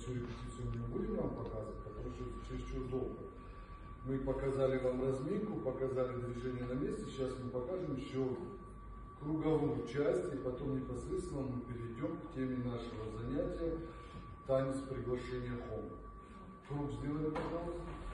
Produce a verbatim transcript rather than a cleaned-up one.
всю репетицию мы не будем вам показывать, потому что это чересчур долго. Мы показали вам разминку, показали движение на месте, сейчас мы покажем еще круговую часть, и потом непосредственно мы перейдем к теме нашего занятия танец приглашения Хом. Круг сделали, пожалуйста.